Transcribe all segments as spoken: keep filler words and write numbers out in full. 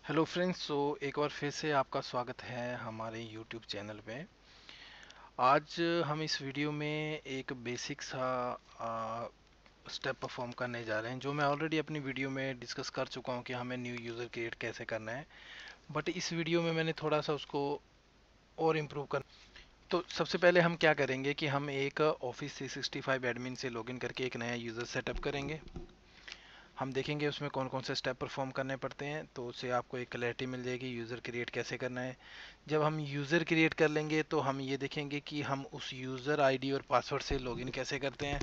Hello friends, सो एक बार फिर से आपका स्वागत है हमारे यूट्यूब चैनल पे। आज हम इस वीडियो में एक बेसिक सा स्टेप परफॉर्म करने जा रहे हैं, जो मैं ऑलरेडी अपनी वीडियो में डिस्कस कर चुका हूं कि हमें न्यू यूज़र क्रिएट कैसे करना है। बट इस वीडियो में मैंने थोड़ा सा उसको और इम्प्रूव कर। तो सबसे पहले हम क्या करेंगे कि हम एक office three sixty five admin से लॉगिन करके एक नया यूज़र सेटअप करेंगे। हम देखेंगे उसमें कौन कौन से स्टेप परफॉर्म करने पड़ते हैं, तो उससे आपको एक क्लैरिटी मिल जाएगी यूज़र क्रिएट कैसे करना है। जब हम यूज़र क्रिएट कर लेंगे तो हम ये देखेंगे कि हम उस यूज़र आईडी और पासवर्ड से लॉगिन कैसे करते हैं।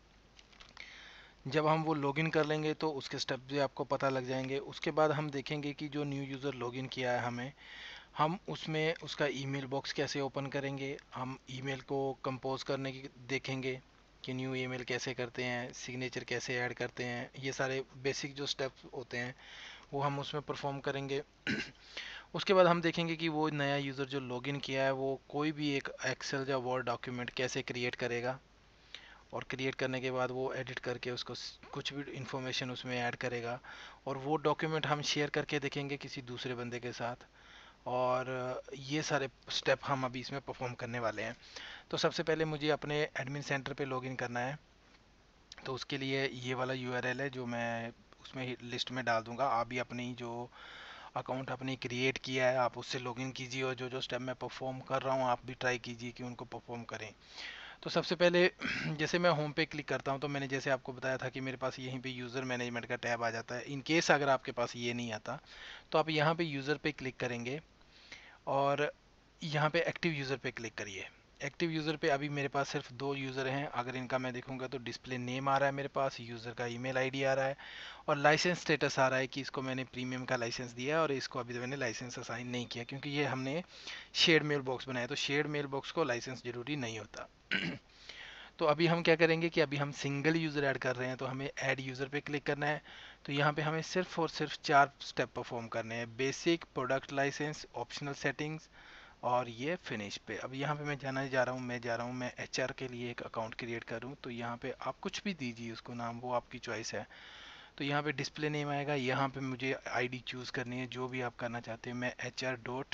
जब हम वो लॉगिन कर लेंगे तो उसके स्टेप भी आपको पता लग जाएंगे। उसके बाद हम देखेंगे कि जो न्यू यूज़र लॉगिन किया है हमें, हम उसमें उसका ईमेल बॉक्स कैसे ओपन करेंगे। हम ईमेल को कंपोज करने की देखेंगे कि न्यू ईमेल कैसे करते हैं, सिग्नेचर कैसे ऐड करते हैं। ये सारे बेसिक जो स्टेप्स होते हैं वो हम उसमें परफॉर्म करेंगे। उसके बाद हम देखेंगे कि वो नया यूज़र जो लॉगिन किया है वो कोई भी एक एक्सेल या वर्ड डॉक्यूमेंट कैसे क्रिएट करेगा, और क्रिएट करने के बाद वो एडिट करके उसको कुछ भी इंफॉर्मेशन उसमें ऐड करेगा, और वो डॉक्यूमेंट हम शेयर करके देखेंगे किसी दूसरे बंदे के साथ। और ये सारे स्टेप हम अभी इसमें परफॉर्म करने वाले हैं। तो सबसे पहले मुझे अपने एडमिन सेंटर पे लॉगिन करना है। तो उसके लिए ये वाला यूआरएल है जो मैं उसमें ही लिस्ट में डाल दूंगा। आप भी अपनी जो अकाउंट आपने क्रिएट किया है आप उससे लॉगिन कीजिए, और जो जो स्टेप मैं परफॉर्म कर रहा हूँ आप भी ट्राई कीजिए कि उनको परफॉर्म करें। तो सबसे पहले जैसे मैं होम पे क्लिक करता हूँ तो मैंने जैसे आपको बताया था कि मेरे पास यहीं पे यूज़र मैनेजमेंट का टैब आ जाता है। इन केस अगर आपके पास ये नहीं आता तो आप यहाँ पे यूज़र पे क्लिक करेंगे और यहाँ पे एक्टिव यूज़र पे क्लिक करिए। एक्टिव यूज़र पे अभी मेरे पास सिर्फ दो यूज़र हैं। अगर इनका मैं देखूंगा तो डिस्प्ले नेम आ रहा है, मेरे पास यूज़र का ईमेल आईडी आ रहा है, और लाइसेंस स्टेटस आ रहा है कि इसको मैंने प्रीमियम का लाइसेंस दिया है और इसको अभी मैंने लाइसेंस असाइन नहीं किया, क्योंकि ये हमने शेयर्ड मेल बॉक्स बनाया। तो शेयर्ड मेल बॉक्स को लाइसेंस जरूरी नहीं होता। तो अभी हम क्या करेंगे कि अभी हम सिंगल यूज़र ऐड कर रहे हैं, तो हमें ऐड यूज़र पे क्लिक करना है। तो यहाँ पे हमें सिर्फ और सिर्फ चार स्टेप परफॉर्म करने हैं: basic, product licence, optional settings, और ये फिनिश पे। अब यहाँ पे मैं जाना जा रहा हूँ मैं जा रहा हूँ मैं एचआर के लिए एक अकाउंट क्रिएट करूँ। तो यहाँ पे आप कुछ भी दीजिए उसको नाम, वो आपकी चॉइस है। तो यहाँ पे डिस्प्ले नेम आएगा, यहाँ पे मुझे आईडी चूज़ करनी है जो भी आप करना चाहते हैं। मैं एच आर डॉट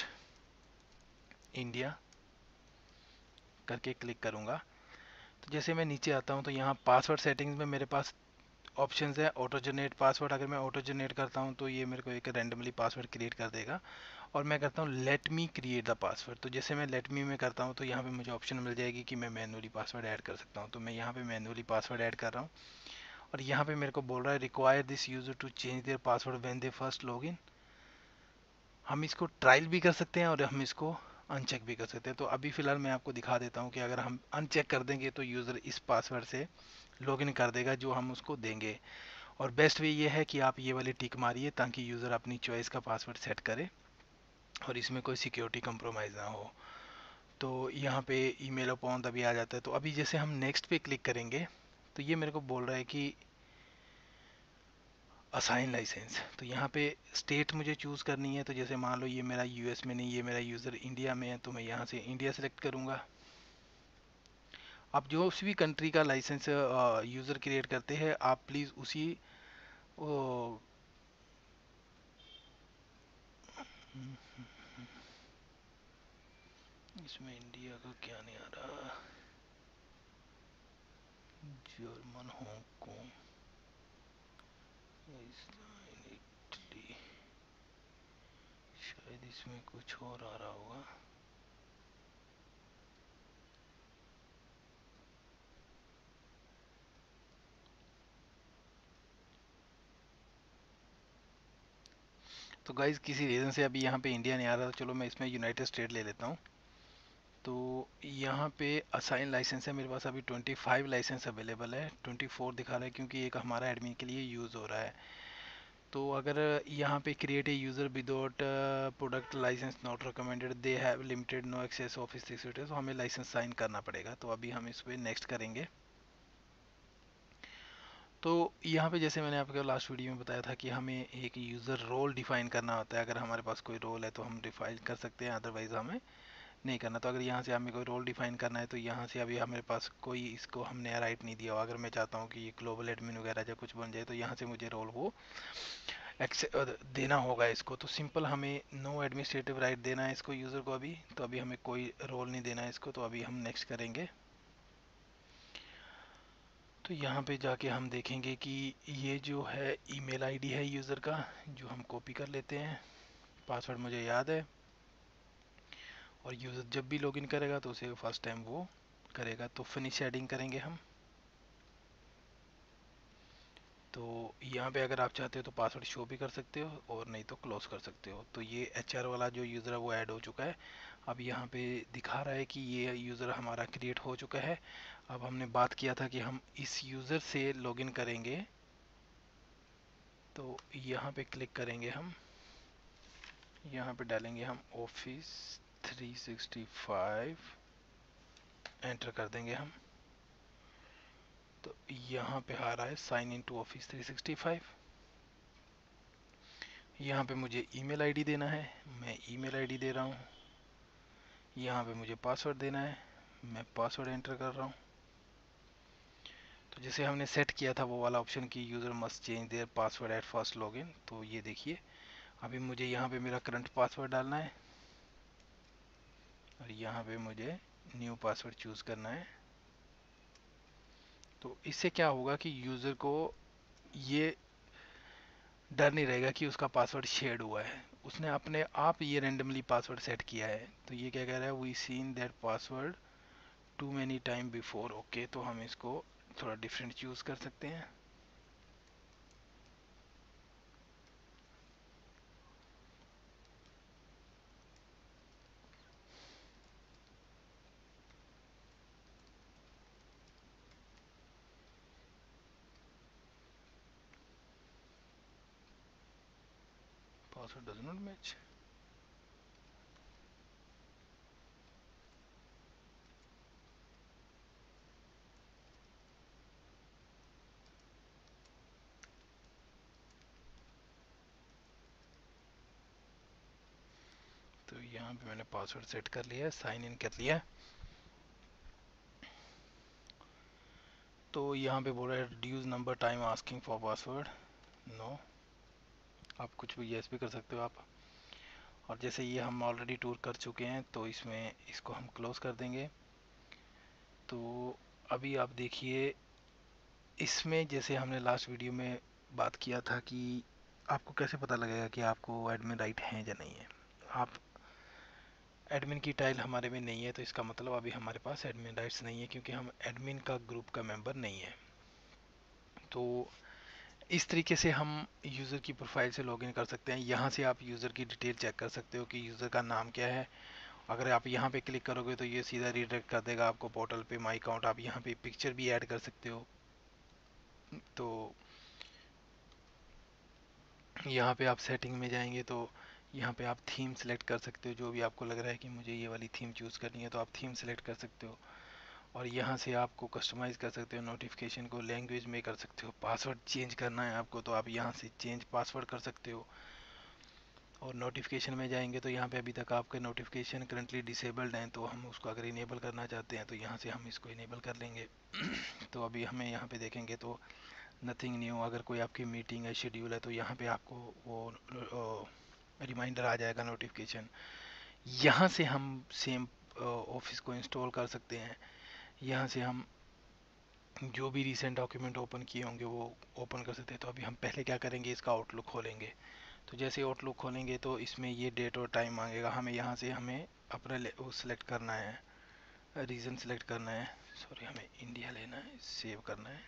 इंडिया करके क्लिक करूँगा। तो जैसे मैं नीचे आता हूँ तो यहाँ पासवर्ड सेटिंग्स में मेरे पास ऑप्शंस है ऑटो जनरेट पासवर्ड। अगर मैं ऑटो जनरेट करता हूँ तो ये मेरे को एक रैंडमली पासवर्ड क्रिएट कर देगा। और मैं करता हूँ let me create the password. तो जैसे मैं लेट मी में करता हूँ तो यहाँ पे मुझे ऑप्शन मिल जाएगी कि मैं मैनुअली पासवर्ड ऐड कर सकता हूँ। तो मैं यहाँ पे मैनुअली पासवर्ड ऐड कर रहा हूँ, और यहाँ पे मेरे को बोल रहा है require this user to change their password when they first log in. हम इसको ट्रायल भी कर सकते हैं और हम इसको अनचेक भी कर सकते हैं। तो अभी फ़िलहाल मैं आपको दिखा देता हूँ कि अगर हम अनचेक कर देंगे तो यूज़र इस पासवर्ड से लॉगिन कर देगा जो हम उसको देंगे। और बेस्ट वे ये है कि आप ये वाली टिक मारिए ताकि यूज़र अपनी चॉइस का पासवर्ड सेट करे और इसमें कोई सिक्योरिटी कंप्रोमाइज़ ना हो। तो यहाँ पे ईमेल अपॉन तभी आ जाता है। तो अभी जैसे हम नेक्स्ट पे क्लिक करेंगे तो ये मेरे को बोल रहा है कि असाइन लाइसेंस। तो यहाँ पे स्टेट मुझे चूज़ करनी है। तो जैसे मान लो ये मेरा यूएस में नहीं, ये मेरा यूज़र इंडिया में है, तो मैं यहाँ से इंडिया सेलेक्ट करूँगा। आप जो भी कंट्री का लाइसेंस यूज़र क्रिएट करते हैं आप प्लीज़ उसी ओ, इसमें इंडिया का क्या नहीं आ रहा, जर्मन, हांगकांग, इटली, शायद इसमें कुछ और आ रहा होगा। तो गाइज किसी रीज़न से अभी यहाँ पे इंडिया नहीं आ रहा, तो चलो मैं इसमें यूनाइटेड स्टेट ले लेता हूँ। तो यहाँ पे असाइन लाइसेंस है मेरे पास, अभी ट्वेंटी फाइव लाइसेंस अवेलेबल है। ट्वेंटी फोर दिखा रहा है क्योंकि एक हमारा एडमिन के लिए यूज़ हो रहा है। तो अगर यहाँ पे create a user without product licence not recommended, they have limited no access office security, तो हमें लाइसेंस साइन करना पड़ेगा। तो अभी हम इस पर नेक्स्ट करेंगे। तो यहाँ पे जैसे मैंने आपको लास्ट वीडियो में बताया था कि हमें एक यूज़र रोल डिफाइन करना होता है। अगर हमारे पास कोई रोल है तो हम डिफाइन कर सकते हैं, अदरवाइज हमें नहीं करना। तो अगर यहाँ से हमें कोई रोल डिफाइन करना है तो यहाँ से अभी हमारे पास कोई इसको हम नया राइट नहीं दिया हो। अगर मैं चाहता हूँ कि ये ग्लोबल एडमिन वगैरह या कुछ बन जाए तो यहाँ से मुझे रोल वो एक्से देना होगा इसको। तो सिंपल हमें नो एडमिनिस्ट्रेटिव राइट देना है इसको यूज़र को अभी। तो अभी हमें कोई रोल नहीं देना है इसको, तो अभी हम नेक्स्ट करेंगे। तो यहाँ पे जाके हम देखेंगे कि ये जो है ईमेल आईडी है यूज़र का, जो हम कॉपी कर लेते हैं। पासवर्ड मुझे याद है, और यूज़र जब भी लॉगिन करेगा तो उसे फर्स्ट टाइम वो करेगा। तो फिनिश एडिंग करेंगे हम। तो यहाँ पे अगर आप चाहते हो तो पासवर्ड शो भी कर सकते हो, और नहीं तो क्लोज कर सकते हो। तो ये एच आर वाला जो यूज़र है वो ऐड हो चुका है। अब यहाँ पे दिखा रहा है कि ये यूज़र हमारा क्रिएट हो चुका है। अब हमने बात किया था कि हम इस यूज़र से लॉगिन करेंगे। तो यहाँ पे क्लिक करेंगे हम, यहाँ पे डालेंगे हम office three sixty five, enter कर देंगे हम। तो यहाँ पे आ रहा है sign in to office three sixty five. यहाँ पे मुझे ईमेल आईडी देना है, मैं ईमेल आईडी दे रहा हूँ। यहाँ पे मुझे पासवर्ड देना है, मैं पासवर्ड एंटर कर रहा हूँ। तो जैसे हमने सेट किया था वो वाला ऑप्शन कि user must change their password at first login, तो ये देखिए अभी मुझे यहाँ पे मेरा करंट पासवर्ड डालना है, और यहाँ पे मुझे न्यू पासवर्ड चूज़ करना है। तो इससे क्या होगा कि यूज़र को ये डर नहीं रहेगा कि उसका पासवर्ड शेयर्ड हुआ है, उसने अपने आप ये रेंडमली पासवर्ड सेट किया है। तो ये क्या कह रहा है, we seen that password too many time before. Okay, तो हम इसको थोड़ा डिफरेंट चूज कर सकते हैं। Password does not match. तो यहाँ पे मैंने पासवर्ड सेट कर लिया है, साइन इन कर लिया है। तो यहाँ पे बोल रहा है reduce number time asking for password, no. आप कुछ भी यस भी कर सकते हो आप। और जैसे ये हम ऑलरेडी टूर कर चुके हैं, तो इसमें इसको हम क्लोज कर देंगे। तो अभी आप देखिए इसमें, जैसे हमने लास्ट वीडियो में बात किया था कि आपको कैसे पता लगेगा कि आपको एडमिन राइट हैं या नहीं है। आप एडमिन की टाइल हमारे में नहीं है, तो इसका मतलब अभी हमारे पास एडमिन राइट्स नहीं है, क्योंकि हम एडमिन का ग्रुप का मेंबर नहीं है। तो इस तरीके से हम यूज़र की प्रोफाइल से लॉगिन कर सकते हैं। यहाँ से आप यूज़र की डिटेल चेक कर सकते हो कि यूज़र का नाम क्या है। अगर आप यहाँ पे क्लिक करोगे तो ये सीधा रिडायरेक्ट कर देगा आपको पोर्टल पे माई अकाउंट। आप यहाँ पे पिक्चर भी ऐड कर सकते हो। तो यहाँ पे आप सेटिंग में जाएंगे तो यहाँ पे आप थीम सेलेक्ट कर सकते हो, जो भी आपको लग रहा है कि मुझे ये वाली थीम चूज़ करनी है, तो आप थीम सेलेक्ट कर सकते हो। और यहाँ से आपको कस्टमाइज़ कर सकते हो, नोटिफिकेशन को लैंग्वेज में कर सकते हो। पासवर्ड चेंज करना है आपको, तो आप यहाँ से चेंज पासवर्ड कर सकते हो। और नोटिफिकेशन में जाएंगे तो यहाँ पे अभी तक आपके नोटिफिकेशन करंटली डिसेबल्ड हैं, तो हम उसको अगर इनेबल करना चाहते हैं तो यहाँ से हम इसको इनेबल कर लेंगे। तो अभी हमें यहाँ पे देखेंगे तो नथिंग न्यू। अगर कोई आपकी मीटिंग है, शेड्यूल है, तो यहाँ पे आपको वो रिमाइंडर आ जाएगा, नोटिफिकेशन। यहाँ से हम सेम ऑफिस को इंस्टॉल कर सकते हैं। यहाँ से हम जो भी रिसेंट डॉक्यूमेंट ओपन किए होंगे वो ओपन कर सकते हैं। तो अभी हम पहले क्या करेंगे, इसका आउटलुक खोलेंगे। तो जैसे आउटलुक खोलेंगे तो इसमें ये डेट और टाइम मांगेगा हमें। यहाँ से हमें अपना वो सिलेक्ट करना है, रीजन सिलेक्ट करना है। सॉरी, हमें इंडिया लेना है, सेव करना है।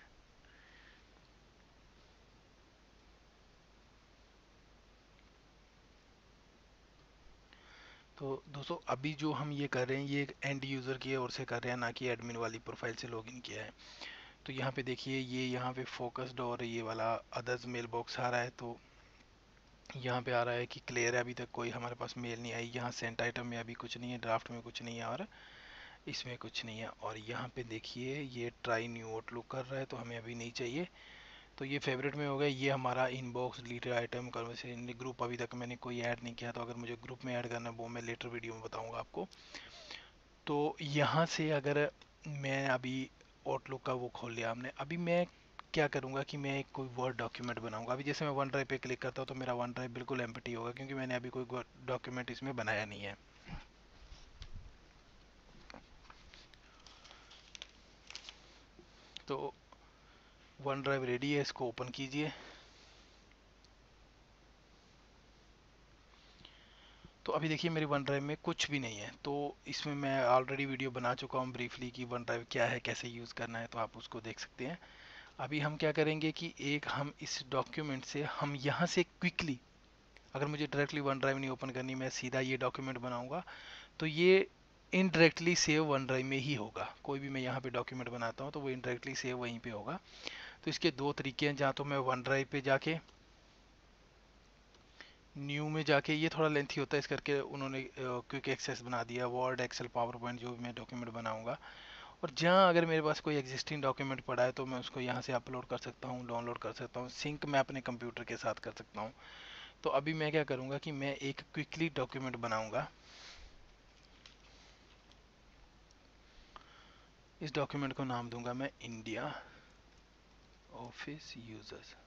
तो दोस्तों अभी जो हम ये कर रहे हैं ये एक एंड यूज़र की ओर से कर रहे हैं, ना कि एडमिन वाली प्रोफाइल से लॉगिन किया है। तो यहाँ पे देखिए ये यहाँ पे फोकस्ड और ये वाला अदर्स मेल बॉक्स आ रहा है। तो यहाँ पे आ रहा है कि क्लियर है, अभी तक कोई हमारे पास मेल नहीं आई। यहाँ सेंट आइटम में अभी कुछ नहीं है, ड्राफ्ट में कुछ नहीं है, और इसमें कुछ नहीं है। और यहाँ पे देखिए ये ट्राई न्यू आउटलुक कर रहा है, तो हमें अभी नहीं चाहिए। तो ये फेवरेट में हो गया। ये हमारा inbox deleted item conversation group, अभी तक मैंने कोई ऐड नहीं किया। तो अगर मुझे ग्रुप में ऐड करना है वो मैं लेटर वीडियो में बताऊंगा आपको। तो यहाँ से अगर मैं अभी आउटलुक का वो खोल लिया हमने, अभी मैं क्या करूँगा कि मैं एक कोई वर्ड डॉक्यूमेंट बनाऊंगा। अभी जैसे मैं वन ड्राइव पे क्लिक करता हूँ तो मेरा वन ड्राइव बिल्कुल एम्प्टी होगा, क्योंकि मैंने अभी कोई डॉक्यूमेंट इसमें बनाया नहीं है। तो वन ड्राइव रेडी है, इसको ओपन कीजिए। तो अभी देखिए मेरी वन ड्राइव में कुछ भी नहीं है। तो इसमें मैं ऑलरेडी वीडियो बना चुका हूँ ब्रीफली कि वन ड्राइव क्या है, कैसे यूज़ करना है, तो आप उसको देख सकते हैं। अभी हम क्या करेंगे कि एक हम इस डॉक्यूमेंट से हम यहाँ से क्विकली, अगर मुझे डायरेक्टली वन ड्राइव नहीं ओपन करनी, मैं सीधा ये डॉक्यूमेंट बनाऊंगा, तो ये इनडायरेक्टली सेव वन ड्राइव में ही होगा। कोई भी मैं यहाँ पे डॉक्यूमेंट बनाता हूँ तो वो इनडायरेक्टली सेव वहीं पे होगा। तो इसके दो तरीके हैं, जहाँ तो मैं वन ड्राइव पे जाके न्यू में जाके, ये थोड़ा लेंथी होता है इस करके उन्होंने क्विक एक्सेस बना दिया, वर्ड एक्सेल पावर पॉइंट जो भी मैं डॉक्यूमेंट बनाऊंगा। और जहाँ अगर मेरे पास कोई एग्जिस्टिंग डॉक्यूमेंट पड़ा है तो मैं उसको यहाँ से अपलोड कर सकता हूँ, डाउनलोड कर सकता हूँ, सिंक मैं अपने कंप्यूटर के साथ कर सकता हूँ। तो अभी मैं क्या करूँगा कि मैं एक क्विकली डॉक्यूमेंट बनाऊंगा। इस डॉक्यूमेंट को नाम दूंगा मैं India office users,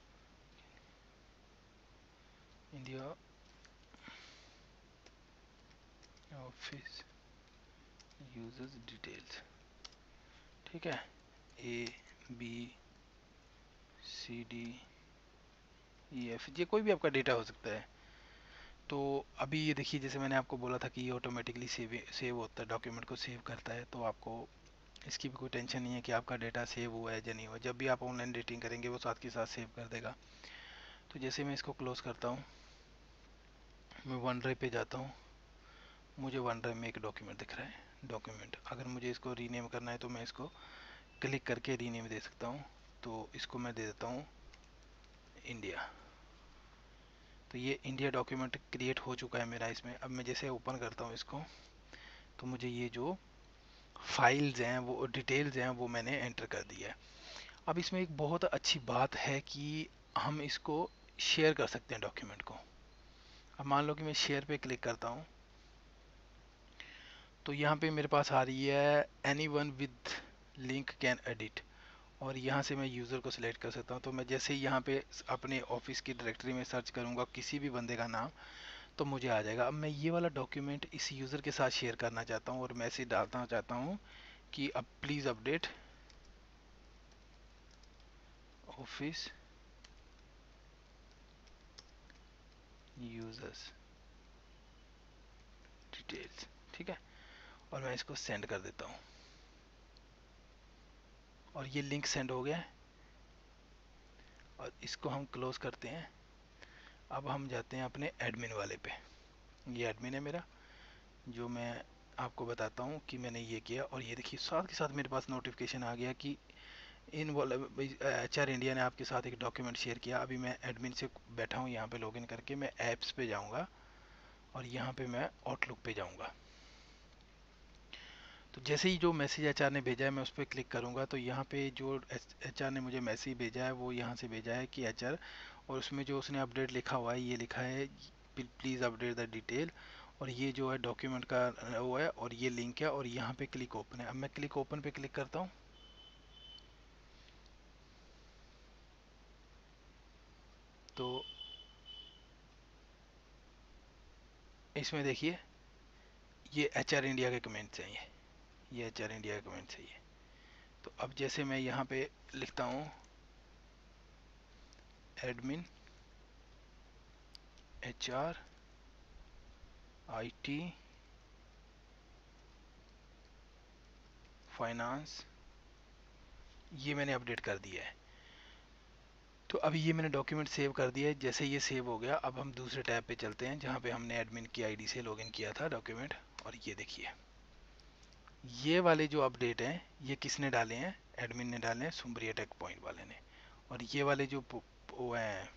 India office users details. ठीक है, A B C D E F, ये कोई भी आपका डेटा हो सकता है। तो अभी ये देखिए, जैसे मैंने आपको बोला था कि ये ऑटोमेटिकली सेव सेव होता है, डॉक्यूमेंट को सेव करता है। तो आपको इसकी भी कोई टेंशन नहीं है कि आपका डेटा सेव हुआ है या नहीं हुआ। जब भी आप ऑनलाइन एडिटिंग करेंगे वो साथ के साथ सेव कर देगा। तो जैसे मैं इसको क्लोज करता हूँ, मैं वन ड्राइव पे जाता हूँ, मुझे वन ड्राइव में एक डॉक्यूमेंट दिख रहा है, डॉक्यूमेंट। अगर मुझे इसको रीनेम करना है तो मैं इसको क्लिक करके रीनेम दे सकता हूँ। तो इसको मैं दे देता हूँ इंडिया। तो ये इंडिया डॉक्यूमेंट क्रिएट हो चुका है मेरा इसमें। अब मैं जैसे ओपन करता हूँ इसको, तो मुझे ये जो फाइल्स हैं, वो डिटेल्स हैं, वो मैंने एंटर कर दिया है। अब इसमें एक बहुत अच्छी बात है कि हम इसको शेयर कर सकते हैं डॉक्यूमेंट को। अब मान लो कि मैं शेयर पे क्लिक करता हूँ, तो यहाँ पे मेरे पास आ रही है anyone with link can edit, और यहाँ से मैं यूज़र को सिलेक्ट कर सकता हूँ। तो मैं जैसे ही यहाँ पे अपने ऑफिस की डायरेक्टरी में सर्च करूँगा किसी भी बंदे का नाम, तो मुझे आ जाएगा। अब मैं ये वाला डॉक्यूमेंट इस यूज़र के साथ शेयर करना चाहता हूँ और मैसेज डालना चाहता हूँ कि अब please update office users details. ठीक है, और मैं इसको सेंड कर देता हूँ, और ये लिंक सेंड हो गया है। और इसको हम क्लोज करते हैं। अब हम जाते हैं अपने एडमिन वाले पे। ये एडमिन है मेरा, जो मैं आपको बताता हूँ कि मैंने ये किया। और ये देखिए साथ के साथ मेरे पास नोटिफिकेशन आ गया कि इन एच आर इंडिया ने आपके साथ एक डॉक्यूमेंट शेयर किया। अभी मैं एडमिन से बैठा हूँ यहाँ पे, लॉगिन करके मैं ऐप्स पे जाऊँगा और यहाँ पे मैं आउटलुक पे जाऊँगा। तो जैसे ही जो मैसेज एच आर ने भेजा है मैं उस पर क्लिक करूँगा, तो यहाँ पे जो एच आर ने मुझे मैसेज भेजा है वो यहाँ से भेजा है कि एच आर, और उसमें जो उसने अपडेट लिखा हुआ है, ये लिखा है प्लीज़ अपडेट द डिटेल। और ये जो है डॉक्यूमेंट का वो है, और ये लिंक है, और यहाँ पे क्लिक ओपन है। अब मैं क्लिक ओपन पे क्लिक करता हूँ, तो इसमें देखिए ये एच आर इंडिया के कमेंट्स हैं, ये ये एच आर इंडिया के कमेंट्स है ये। तो अब जैसे मैं यहाँ पे लिखता हूँ admin H R I T finance, ये मैंने अपडेट कर दिया है। तो अभी ये मैंने डॉक्यूमेंट सेव कर दिया है। जैसे ये सेव हो गया, अब हम दूसरे टैब पे चलते हैं जहाँ पे हमने एडमिन की आईडी से लॉगिन किया था डॉक्यूमेंट। और ये देखिए ये वाले जो अपडेट हैं ये किसने डाले हैं, एडमिन ने डाले हैं, सुम्बरिया टेक पॉइंट वाले ने। और ये वाले जो वो हैं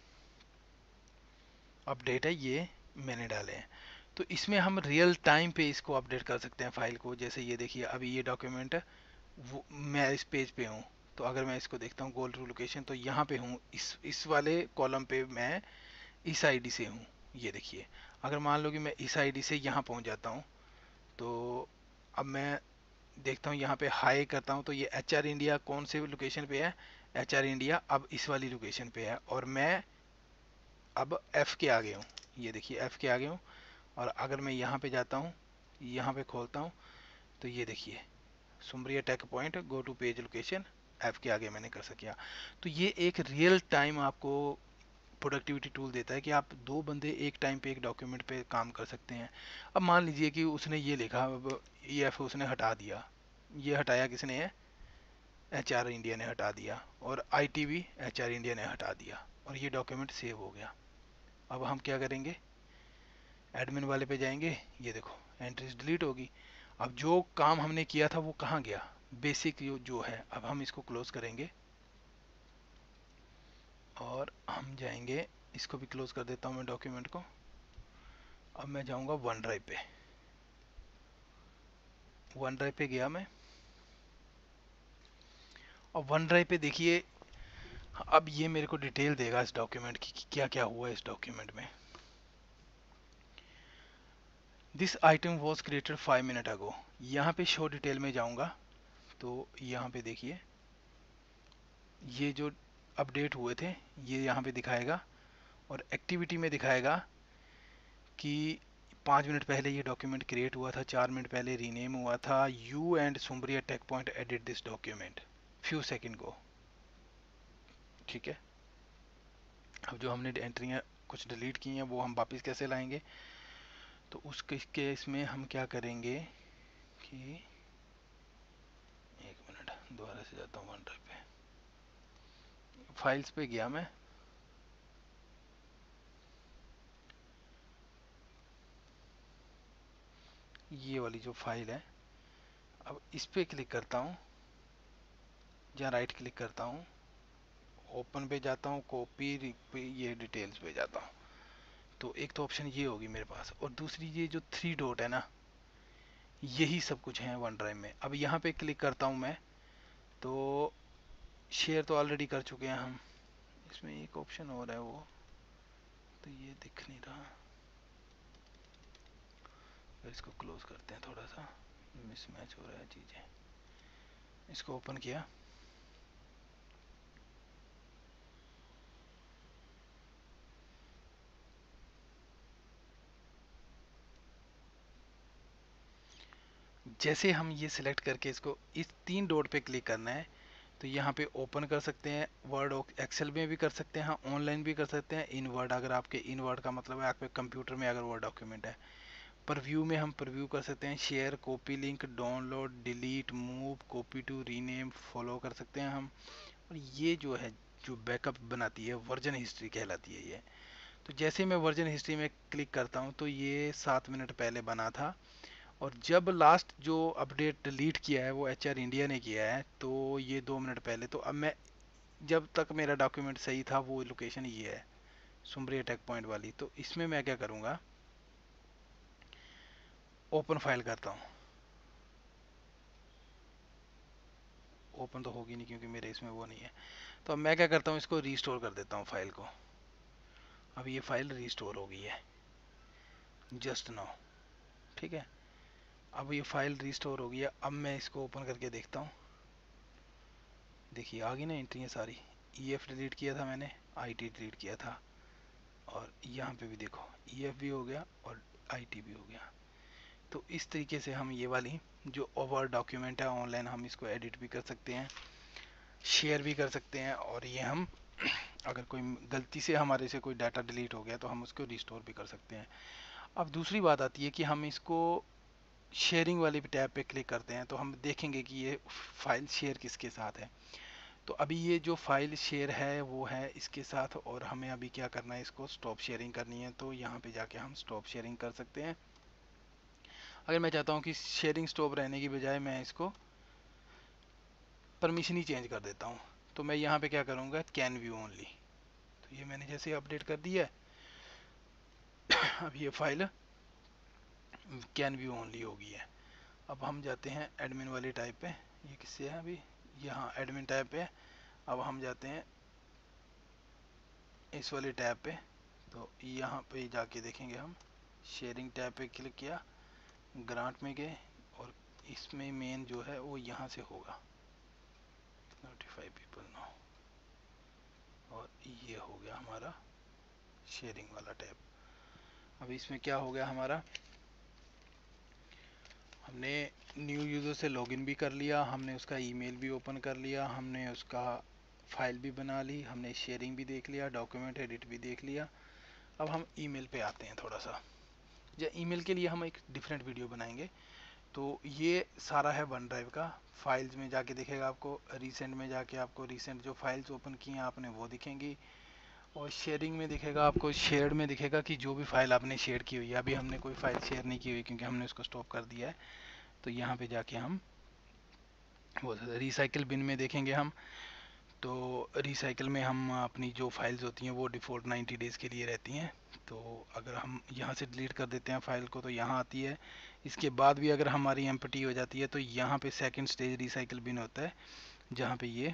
अपडेट है, ये मैंने डाले हैं। तो इसमें हम रियल टाइम पे इसको अपडेट कर सकते हैं फाइल को। जैसे ये देखिए अभी ये डॉक्यूमेंट है, वो मैं इस पेज पे हूँ, तो अगर मैं इसको देखता हूँ गोल टू लोकेशन, तो यहाँ पे हूँ, इस इस वाले कॉलम पे मैं इस आईडी से हूँ। ये देखिए अगर मान लो कि मैं इस आईडी से यहाँ पहुँच जाता हूँ, तो अब मैं देखता हूँ यहाँ पे हाई करता हूँ, तो ये एच आर इंडिया कौन से लोकेशन पे है, एच आर इंडिया अब इस वाली लोकेशन पे है, और मैं अब एफ के आगे हूँ। ये देखिए एफ के आगे हूँ, और अगर मैं यहाँ पे जाता हूँ, यहाँ पे खोलता हूँ, तो ये देखिए Sumaria tech point go to page location, F के आगे मैंने कर सकिया। तो ये एक रियल टाइम आपको प्रोडक्टिविटी टूल देता है कि आप दो बंदे एक टाइम पे एक डॉक्यूमेंट पे काम कर सकते हैं। अब मान लीजिए कि उसने ये लिखा, अब ई एफ उसने हटा दिया, ये हटाया किसने है, एच आर इंडिया ने हटा दिया, और आई टी भी एच आर इंडिया ने हटा दिया, और ये डॉक्यूमेंट सेव हो गया। अब हम क्या करेंगे, एडमिन वाले पे जाएंगे, ये देखो एंट्रीज डिलीट होगी। अब जो काम हमने किया था वो कहाँ गया, बेसिक जो, जो है। अब हम इसको क्लोज करेंगे, और हम जाएंगे, इसको भी क्लोज कर देता हूँ मैं डॉक्यूमेंट को। अब मैं जाऊंगा वन ड्राइव पे, वन ड्राइव पे गया मैं। और वन ड्राइव पे देखिए, अब ये मेरे को डिटेल देगा इस डॉक्यूमेंट की कि क्या क्या हुआ इस डॉक्यूमेंट में। This item was created five minute ago, यहाँ पे शो डिटेल में जाऊंगा, तो यहाँ पे देखिए ये जो अपडेट हुए थे ये यहाँ पे दिखाएगा, और एक्टिविटी में दिखाएगा कि पाँच मिनट पहले ये डॉक्यूमेंट क्रिएट हुआ था, चार मिनट पहले रीनेम हुआ था, you and Sumaria tech point edit this document few second को। ठीक है, अब जो हमने एंट्रियाँ कुछ डिलीट की हैं वो हम वापस कैसे लाएंगे, तो उस केस में हम क्या करेंगे कि, एक मिनट दोबारा से जाता हूँ वन ड्राइव पे, फाइल्स पे गया मैं, ये वाली जो फाइल है, अब इस पे क्लिक करता हूँ, या राइट क्लिक करता हूँ, ओपन पे जाता हूँ, कॉपी पे, ये डिटेल्स पे जाता हूँ। तो एक तो ऑप्शन ये होगी मेरे पास, और दूसरी ये जो थ्री डॉट है ना, यही सब कुछ है वन ड्राइव में। अब यहाँ पे क्लिक करता हूँ मैं, तो शेयर तो ऑलरेडी कर चुके हैं हम, इसमें एक ऑप्शन और है वो तो ये दिख नहीं रहा, तो इसको क्लोज करते हैं, थोड़ा सा मिसमैच हो रहा है चीज़ें। इसको ओपन किया, जैसे हम ये सिलेक्ट करके इसको इस तीन डॉट पे क्लिक करना है, तो यहाँ पे ओपन कर सकते हैं, वर्ड एक्सेल में भी कर सकते हैं, हाँ ऑनलाइन भी कर सकते हैं, इन वर्ड, अगर आपके इन वर्ड का मतलब है आपके कंप्यूटर में अगर वर्ड डॉक्यूमेंट है। प्रीव्यू में हम प्रीव्यू कर सकते हैं, share, copy link, download, delete, move, copy to rename, follow कर सकते हैं हम। और ये जो है जो बैकअप बनाती है वर्जन हिस्ट्री कहलाती है ये। तो जैसे मैं वर्जन हिस्ट्री में क्लिक करता हूँ तो ये सात मिनट पहले बना था, और जब लास्ट जो अपडेट डिलीट किया है वो एच आर इंडिया ने किया है, तो ये दो मिनट पहले। तो अब मैं, जब तक मेरा डॉक्यूमेंट सही था वो लोकेशन ये है सुमरिया टेक पॉइंट वाली। तो इसमें मैं क्या करूँगा, ओपन फाइल करता हूँ, ओपन तो होगी नहीं क्योंकि मेरे इसमें वो नहीं है। तो अब मैं क्या करता हूँ, इसको रीस्टोर कर देता हूँ फाइल को। अब ये फाइल रीस्टोर हो गई है जस्ट नाउ। ठीक है, अब ये फाइल रीस्टोर हो गई है। अब मैं इसको ओपन करके देखता हूँ, देखिए आ गई ना एंट्री सारी। ई एफ डिलीट किया था मैंने, आई टी डिलीट किया था, और यहाँ पे भी देखो ई एफ भी हो गया और आई टी भी हो गया। तो इस तरीके से हम ये वाली जो ओवर डॉक्यूमेंट है ऑनलाइन, हम इसको एडिट भी कर सकते हैं, शेयर भी कर सकते हैं, और ये हम अगर कोई गलती से हमारे से कोई डाटा डिलीट हो गया तो हम उसको रिस्टोर भी कर सकते हैं। अब दूसरी बात आती है कि हम इसको शेयरिंग वाली टैब पे क्लिक करते हैं, तो हम देखेंगे कि ये फाइल शेयर किसके साथ है। तो अभी ये जो फाइल शेयर है वो है इसके साथ, और हमें अभी क्या करना है, इसको स्टॉप शेयरिंग करनी है। तो यहाँ पे जाके हम स्टॉप शेयरिंग कर सकते हैं। अगर मैं चाहता हूँ कि शेयरिंग स्टॉप रहने की बजाय मैं इसको परमिशन ही चेंज कर देता हूँ, तो मैं यहाँ पे क्या करूँगा, कैन व्यू ओनली। तो ये मैंने जैसे अपडेट कर दिया है, अब ये फाइल कैन व्यू ओनली हो गई है। अब हम जाते हैं एडमिन वाली टाइप पे, ये किससे है अभी, यहाँ एडमिन टाइप पे। अब हम जाते हैं इस वाली टैब पे, तो यहाँ पे जाके देखेंगे हम, शेयरिंग टैब पे क्लिक किया, ग्रांट में गए, और इसमें मेन जो है वो यहाँ से होगा, नोटिफाई पीपल नाउ। और ये हो गया हमारा शेयरिंग वाला टैब। अब इसमें क्या हो गया हमारा, हमने न्यू यूज़र से लॉगिन भी कर लिया, हमने उसका ईमेल भी ओपन कर लिया, हमने उसका फाइल भी बना ली, हमने शेयरिंग भी देख लिया, डॉक्यूमेंट एडिट भी देख लिया। अब हम ईमेल पे आते हैं थोड़ा सा, या ईमेल के लिए हम एक डिफरेंट वीडियो बनाएंगे। तो ये सारा है वन ड्राइव का। फाइल्स में जाके दिखेगा आपको, रिसेंट में जाके आपको रिसेंट जो फाइल्स ओपन की हैं आपने वो दिखेंगी, और शेयरिंग में दिखेगा आपको, शेयर्ड में दिखेगा कि जो भी फाइल आपने शेयर की हुई है। अभी हमने कोई फाइल शेयर नहीं की हुई क्योंकि हमने उसको स्टॉप कर दिया है। तो यहाँ पे जाके हम वो रिसाइकिल बिन में देखेंगे हम। तो रिसाइकिल में हम अपनी जो फाइल्स होती हैं वो डिफ़ॉल्ट नाइन्टी डेज़ के लिए रहती हैं। तो अगर हम यहाँ से डिलीट कर देते हैं फाइल को तो यहाँ आती है। इसके बाद भी अगर हमारी एम्प्टी हो जाती है तो यहाँ पे सेकंड स्टेज रिसाइकिल बिन होता है, जहाँ पे ये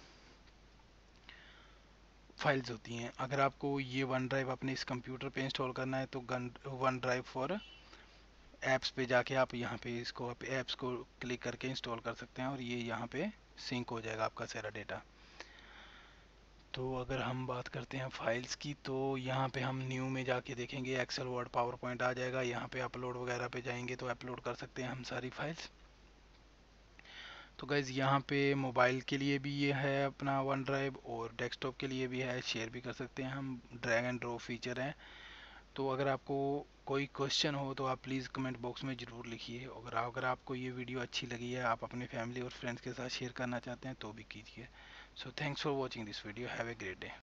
फाइल्स होती हैं। अगर आपको ये वन ड्राइव अपने इस कंप्यूटर पे इंस्टॉल करना है तो गन वन ड्राइव फॉर ऐप्स पे जाके आप यहाँ पे इसको आप ऐप्स को क्लिक करके इंस्टॉल कर सकते हैं, और ये यहाँ पे सिंक हो जाएगा आपका सारा डेटा। तो अगर हम बात करते हैं फाइल्स की, तो यहाँ पे हम न्यू में जाके देखेंगे एक्सेल वर्ड पावर पॉइंट आ जाएगा। यहाँ पे अपलोड वगैरह पे जाएंगे तो अपलोड कर सकते हैं हम सारी फाइल्स। तो गाइज़ यहाँ पे मोबाइल के लिए भी ये है अपना वन ड्राइव, और डेस्कटॉप के लिए भी है, शेयर भी कर सकते हैं हम, ड्रैग एंड ड्रॉप फीचर है। तो अगर आपको कोई क्वेश्चन हो तो आप प्लीज़ कमेंट बॉक्स में ज़रूर लिखिए। अगर अगर आपको ये वीडियो अच्छी लगी है, आप अपने फैमिली और फ्रेंड्स के साथ शेयर करना चाहते हैं तो भी कीजिए। So thanks for watching this video, have a great day.